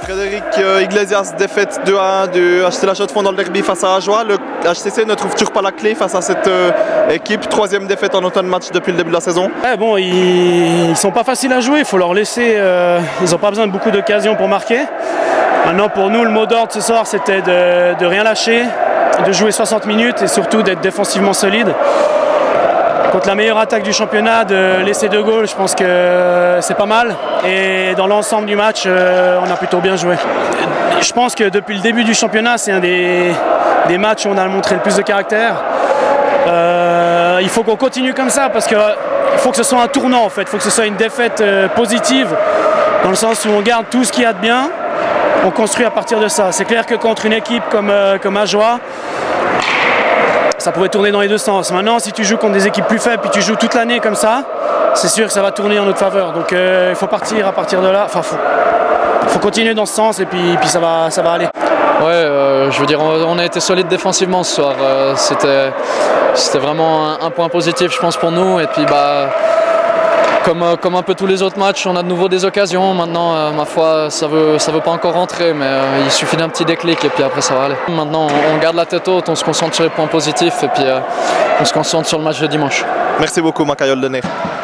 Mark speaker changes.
Speaker 1: Frédéric Iglesias, défaite 2-1 du HC La Chaux-de-Fonds dans le derby face à Ajoie. Le HCC ne trouve toujours pas la clé face à cette équipe. Troisième défaite en automne match depuis le début de la saison.
Speaker 2: Ouais, bon, ils sont pas faciles à jouer, il faut leur laisser. Ils n'ont pas besoin de beaucoup d'occasions pour marquer. Maintenant, pour nous, le mot d'ordre ce soir, c'était de rien lâcher, de jouer 60 minutes et surtout d'être défensivement solide. Contre la meilleure attaque du championnat, de laisser 2 goals, je pense que c'est pas mal. Et dans l'ensemble du match, on a plutôt bien joué. Je pense que depuis le début du championnat, c'est un des matchs où on a montré le plus de caractère. Il faut qu'on continue comme ça parce qu'il faut que ce soit un tournant en fait. Il faut que ce soit une défaite positive dans le sens où on garde tout ce qu'il y a de bien, on construit à partir de ça. C'est clair que contre une équipe comme Ajoie, ça pourrait tourner dans les deux sens. Maintenant, si tu joues contre des équipes plus faibles puis tu joues toute l'année comme ça, c'est sûr que ça va tourner en notre faveur. Donc il faut partir à partir de là. Enfin, faut continuer dans ce sens et puis ça va aller.
Speaker 3: Ouais, je veux dire, on a été solide défensivement ce soir. C'était vraiment un point positif, je pense, pour nous. Et puis, comme un peu tous les autres matchs, on a de nouveau des occasions. Maintenant, ma foi, ça veut pas encore rentrer, mais il suffit d'un petit déclic et puis après ça va aller. Maintenant, on garde la tête haute, on se concentre sur les points positifs et puis on se concentre sur le match de dimanche.
Speaker 1: Merci beaucoup, Makayol Dener.